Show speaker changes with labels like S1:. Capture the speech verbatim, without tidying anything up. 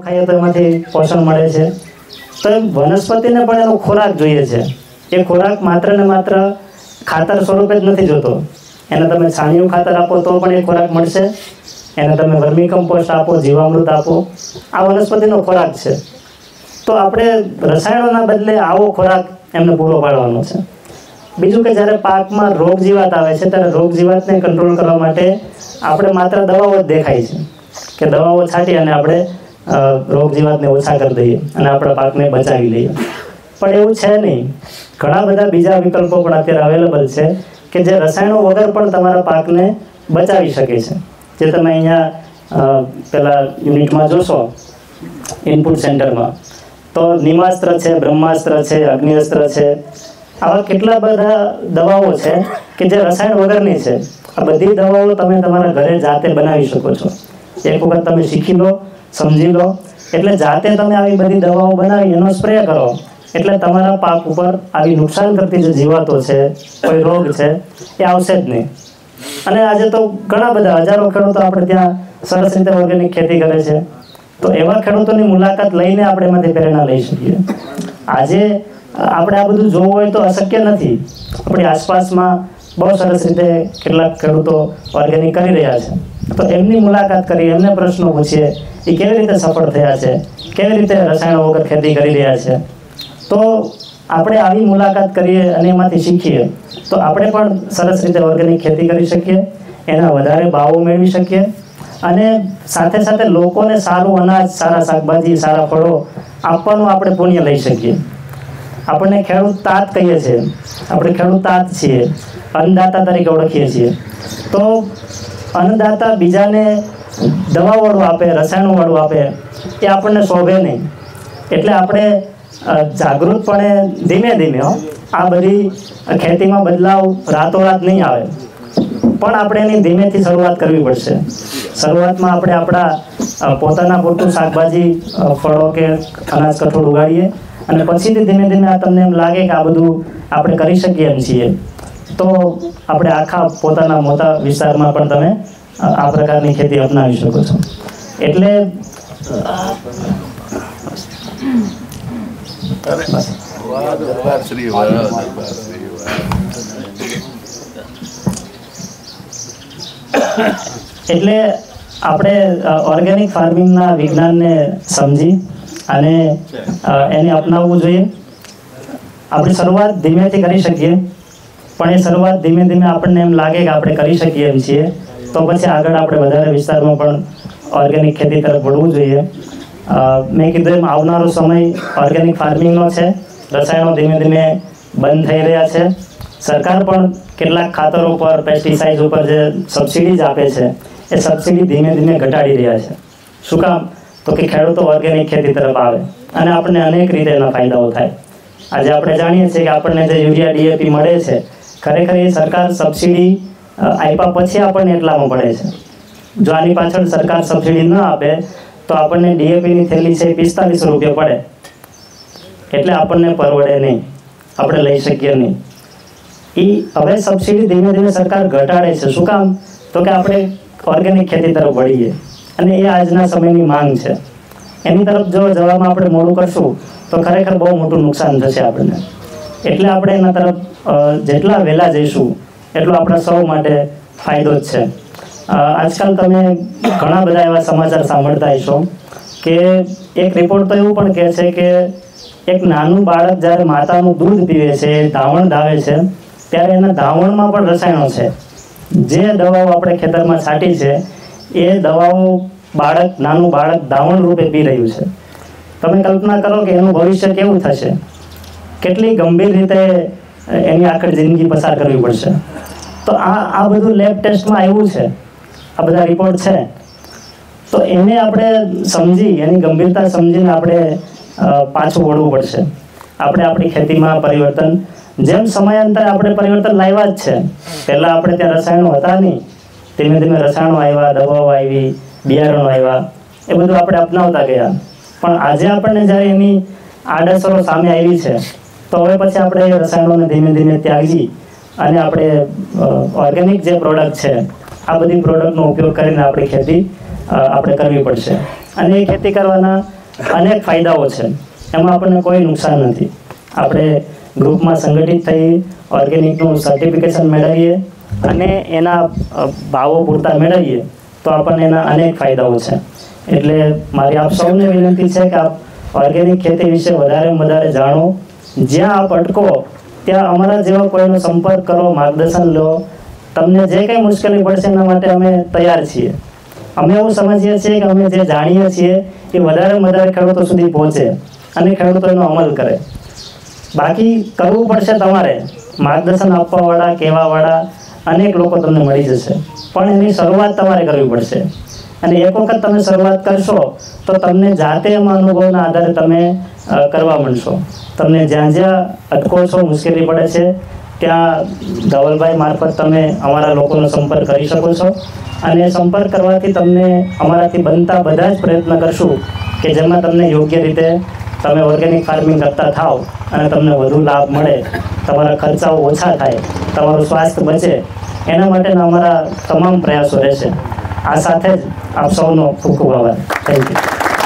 S1: ખાઈએ તો એમાંથી પોષણ મળે છે। તો વનસ્પતિને પણ એનો ખોરાક જોઈએ છે। એ ખોરાક માત્ર ને માત્ર ખાતર સ્વરૂપે જ નથી જોતો। એને તમે છાણિયું ખાતર આપો તો પણ એ ખોરાક મળશે, એને તમે વર્મી કમ્પોસ્ટ આપો, જીવામૃત આપો, આ વનસ્પતિનો ખોરાક છે। તો આપણે રસાયણોના બદલે આવો ખોરાક એમને પૂરો પાડવાનો છે। બીજું કે જ્યારે પાકમાં રોગ જીવાત આવે છે ત્યારે રોગ જીવાતને કંટ્રોલ કરવા માટે આપણે માત્ર દવાઓ જ દેખાય છે કે દવાઓ છાંટી અને આપણે રોગ જીવાતને ઓછા કરી દઈએ અને આપણા પાકને બચાવી લઈએ, પણ એવું છે નહીં। ઘણા બધા બીજા વિકલ્પો પણ અત્યારે અવેલેબલ છે કે જે રસાયણો વગર પણ તમારા પાકને બચાવી શકે છે। જે તમે અહીંયા પેલા યુનિટમાં જોશો ઇનપુટ સેન્ટરમાં, તો નિમાસ્ત્ર છે, બ્રહ્માસ્ત્ર છે, અગ્નિઅસ્ત્ર છે, આવા કેટલા બધા દવાઓ છે કે જે રસાયણ વગરની છે। આ બધી દવાઓ તમે તમારા ઘરે જાતે બનાવી શકો છો। એક વખત તમે શીખી લો, સમજી લો, એટલે જાતે તમે આવી બધી દવાઓ બનાવી એનો સ્પ્રે કરો એટલે તમારા પાક ઉપર આવી નુકસાન કરતી જે જીવાતો છે, કોઈ રોગ છે, એ આવશે જ નહીં। અને આજે તો ઘણા બધા હજારો ખેડૂતો આપણે ત્યાં સરસ રીતે ઓર્ગેનિક ખેતી કરે છે। તો એવા ખેડૂતોની મુલાકાત લઈને આપણે એમાંથી પ્રેરણા લઈ શકીએ। આજે આપણે આ બધું જોવું હોય તો અશક્ય નથી। આપણી આસપાસમાં બહુ સરસ રીતે કેટલાક ખેડૂતો ઓર્ગેનિક કરી રહ્યા છે, તો એમની મુલાકાત કરી, એમને પ્રશ્નો પૂછીએ, એ કેવી રીતે સફળ થયા છે, કેવી રીતે રસાયણો વગર ખેતી કરી રહ્યા છે। તો આપણે આવી મુલાકાત કરીએ અને એમાંથી શીખીએ તો આપણે પણ સરસ રીતે ઓર્ગેનિક ખેતી કરી શકીએ, એના વધારે ભાવો મેળવી શકીએ અને સાથે સાથે લોકોને સારું અનાજ, સારા શાકભાજી, સારા ફળો આપવાનું આપણે પુણ્ય લઈ શકીએ। આપણને ખેડૂત તાત કહીએ છીએ, આપણે ખેડૂત તાત છીએ, અન્નદાતા તરીકે ઓળખીએ છીએ। તો અન્નદાતા બીજાને દવાવાળું આપે, રસાયણવાળું આપે, એ આપણને શોભે નહીં। એટલે આપણે જાગૃતપણે ધીમે ધીમે આ બધી ખેતીમાં બદલાવ રાતોરાત નહીં આવે, પણ આપણે એની ધીમેથી શરૂઆત કરવી પડશે। શરૂઆતમાં આપણે આપણા પોતાના પૂરતું શાકભાજી, ફળો કે અનાજ કઠોળ ઉગાડીએ અને પછીથી ધીમે ધીમે આ તમને એમ લાગે કે આ બધું આપણે કરી શકીએ એમ છીએ તો આપણે આખા પોતાના મોટા વિસ્તારમાં પણ તમે આ પ્રકારની ખેતી અપનાવી શકો છો। એટલે એટલે આપણે ઓર્ગેનિક ફાર્મિંગના વિજ્ઞાનને સમજી અને એને અપનાવવું જોઈએ। આપણી શરૂઆત ધીમેથી કરી શકીએ, પણ એ શરૂઆત ધીમે ધીમે આપણને એમ લાગે કે આપણે કરી શકીએ એમ છીએ તો પછી આગળ આપણે વધારે વિસ્તારમાં પણ ઓર્ગેનિક ખેતી તરફ વળવું જોઈએ। મેં કીધું એમ આવનારો સમય ઓર્ગેનિક ફાર્મિંગનો છે। રસાયણો ધીમે ધીમે બંધ થઈ રહ્યા છે। સરકાર પણ કેટલાક ખાતરો પર, પેસ્ટિસાઇડ ઉપર જે સબસિડીઝ આપે છે એ સબસિડી ધીમે ધીમે ઘટાડી રહ્યા છે। શું કામ? તો કે ખેડૂતો ઓર્ગેનિક ખેતી તરફ આવે અને આપણને અનેક રીતે એના ફાયદાઓ થાય। આજે આપણે જાણીએ છીએ કે આપણને જે યુરિયા, ડીએપી મળે છે, ખરેખર એ સરકાર સબસિડી આપ્યા પછી આપણને એટલામાં પડે છે। જો આની પાછળ સરકાર સબસિડી ન આપે તો આપણને ડીએપીની થેલી છે પિસ્તાલીસ રૂપિયા પડે, એટલે આપણને પરવડે નહીં, આપણે લઈ શકીએ નહીં। એ હવે સબસિડી ધીમે ધીમે સરકાર ઘટાડે છે। શું કામ? તો કે આપણે ઓર્ગેનિક ખેતી તરફ વળીએ અને એ આજના સમયની માંગ છે। એની તરફ જો જવામાં આપણે મોડું કરશું તો ખરેખર બહુ મોટું નુકસાન થશે આપણને। એટલે આપણે એના તરફ જેટલા વહેલા જઈશું એટલો આપણા સૌ માટે ફાયદો જ છે। આજકાલ તમે ઘણા બધા એવા સમાચાર સાંભળતા હશો કે એક રિપોર્ટ તો એવું પણ કહે છે કે એક નાનું બાળક જ્યારે માતાનું દૂધ પીવે છે, ધાવણ ધાવે છે, ત્યારે એના ધાવણમાં પણ રસાયણો છે। જે દવાઓ આપણે ખેતરમાં છાંટી છે એ દવાઓ બાળક, નાનું બાળક ધાવણ રૂપે પી રહ્યું છે। તમે કલ્પના કરો કે એનું ભવિષ્ય કેવું થશે, કેટલી ગંભીર રીતે એની આખી જિંદગી પસાર કરવી પડશે। તો આ આ બધું લેબ ટેસ્ટમાં આવ્યું છે, આ બધા રિપોર્ટ છે। તો એને આપણે સમજી, એની ગંભીરતા સમજીને આપણે પાછું વળવું પડશે। આપણે આપણી ખેતીમાં પરિવર્તન, જેમ સમયાંતરે આપણે પરિવર્તન લાવ્યા જ છે। પહેલાં આપણે ત્યાં રસાયણો હતા નહીં, ધીમે ધીમે રસાયણો આવ્યા, દવાઓ આવી, બિયારણો આવ્યા, એ બધું આપણે અપનાવતા ગયા। પણ આજે આપણને જ્યારે એની આડઅસરો સામે આવી છે તો હવે પછી આપણે એ રસાયણોને ધીમે ધીમે ત્યાગી અને આપણે ઓર્ગેનિક જે પ્રોડક્ટ છે આ બધી પ્રોડક્ટનો ઉપયોગ કરીને આપણી ખેતી આપણે કરવી પડશે। અને એ ખેતી કરવાના અનેક ફાયદાઓ છે, એમાં આપણને કોઈ નુકસાન નથી. આપણે ગ્રુપમાં સંગઠિત થઈ ઓર્ગેનિકનું સર્ટિફિકેશન મેળવીએ અને એના ભાવો પૂરતા મેળવીએ તો આપણને એના અનેક ફાયદાઓ છે. એટલે મારી આપ સૌને વિનંતી છે કે આપ ઓર્ગેનિક ખેતી વિશે વધારે વધારે જાણો. જ્યાં આપ અટકો ત્યાં અમારા જેવા કોઈનો સંપર્ક કરો, માર્ગદર્શન લો. તમને જે કંઈ મુશ્કેલી પડશે એના માટે અમે તૈયાર છીએ. અમે એવું સમજીએ છીએ કે અમે જે જાણીએ છીએ એ વધારે વધારે ખેડૂતો સુધી પહોંચે અને ખેડૂતો એનો અમલ કરે. બાકી કરવું પડશે તમારે. માર્ગદર્શન આપવાવાળા, કહેવાવાળા અનેક લોકો તમને મળી જશે, પણ એની શરૂઆત તમારે કરવી પડશે. અને એક વખત તમે શરૂઆત કરશો તો તમને જાતે એમાં અનુભવના આધારે તમે કરવા માંડશો. તમને જ્યાં જ્યાં અટકો છો, મુશ્કેલી પડે છે, ત્યાં ધવલભાઈ મારફત તમે અમારા લોકોનો સંપર્ક કરી શકો છો. અને સંપર્ક કરવાથી તમને અમારાથી બનતા બધા જ પ્રયત્ન કરશું કે જેમાં તમને યોગ્ય રીતે તમે ઓર્ગેનિક ફાર્મિંગ કરતા થાવ અને તમને વધુ લાભ મળે, તમારા ખર્ચાઓ ઓછા થાય, તમારું સ્વાસ્થ્ય બચે, એના માટેના અમારા તમામ પ્રયાસો રહેશે. આ સાથે જ આપ સૌનો ખૂબ ખૂબ આભાર. Thank you.